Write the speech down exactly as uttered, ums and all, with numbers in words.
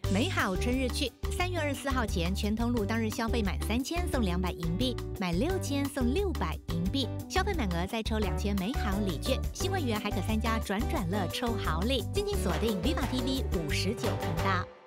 美好春日趣，三月二十四号前，全通路当日消费满三千送两百银币，买六千送六百银币，消费满额再抽两千美好礼券。新会员还可参加转转乐抽好礼。敬请锁定 Viva T V 五十九频道。